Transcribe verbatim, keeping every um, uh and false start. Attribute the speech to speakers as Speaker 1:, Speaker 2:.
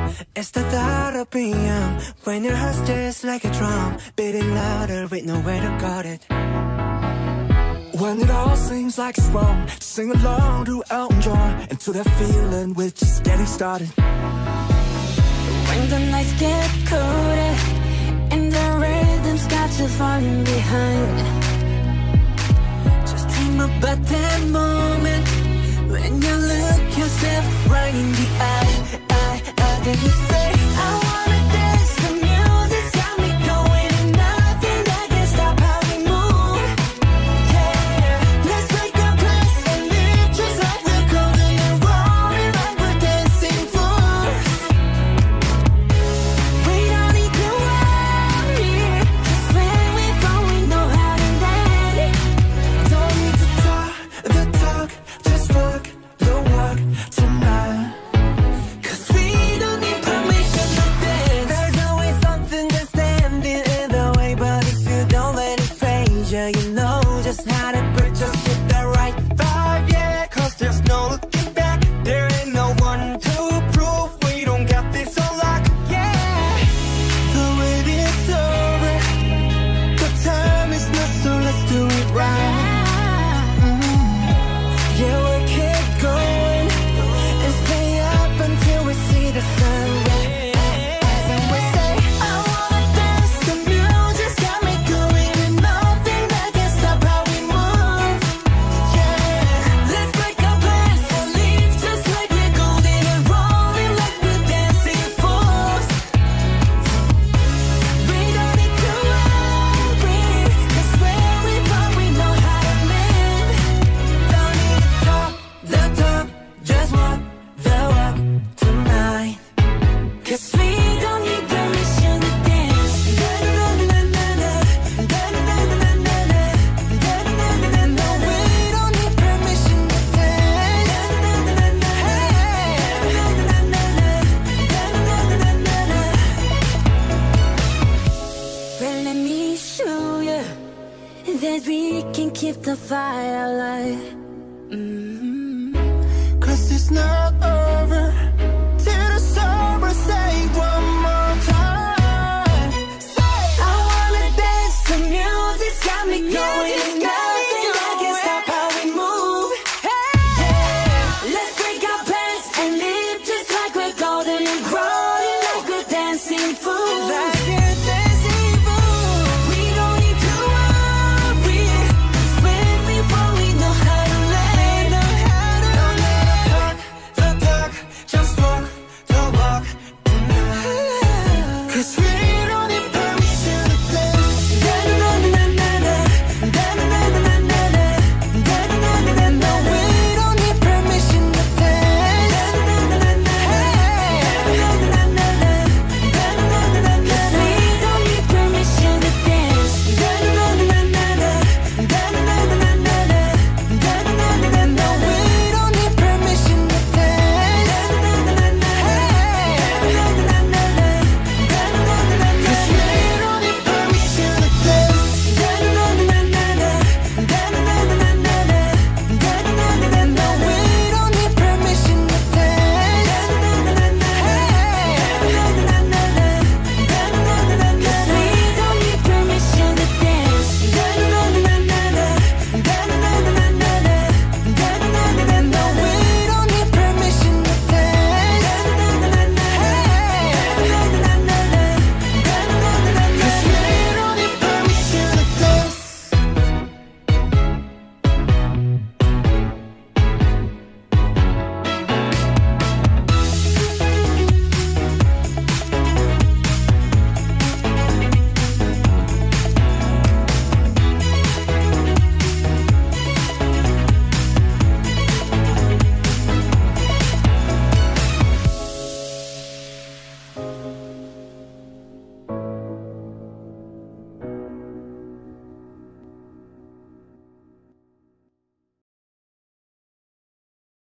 Speaker 1: It's the thought of P M when your heart's just like a drum, beating louder with nowhere to guard it. When it all seems like it's wrong, sing along to Elton John, and to that feeling we're just getting started.
Speaker 2: When the nights get colder and the rhythm's got you falling behind, just dream about that moment when you look yourself right in the eye, eye, eye. Then you say, I wanna dance, the music's got me going, and nothing that can stop how we move. Yeah, let's make a place and live just like we're golden and rolling like we're dancing fools. We don't need to worry, 'cause when we fall we know how to land.
Speaker 1: Don't need to talk the talk, just walk the walk tonight.
Speaker 2: 'Cause we don't need permission to dance.
Speaker 1: There's always something that's standing in the way, but if you don't let it phase you, you know just how to break. Just get the right vibe, yeah, 'cause there's no looking back. There ain't no one to prove we don't got this on lock, yeah. The wait is over, the time is not, so let's do it right. Yeah, we'll keep going and stay up until we see the sunrise. And we say, I wanna dance, the music's got me going, and nothing that can stop how we move. Yeah,
Speaker 2: Let's break our plans and leave just like we're golden and rolling like we're dancing fools. We don't need to worry, 'cause when we fall we know how to live.
Speaker 1: don't need to talk the talk, just walk the walk tonight.
Speaker 2: 'Cause we don't need permission to dance.
Speaker 1: We don't need permission to dance.
Speaker 2: Well, let me show you that we can keep the fire alive. Mm-hmm.
Speaker 1: 'Cause it's not over till the summer. Say one more time. Say,
Speaker 2: I wanna dance, the music's got me going, and nothing that can stop how we move. Yeah, let's break our plans and live just like we're golden and rolling like we're dancing fools.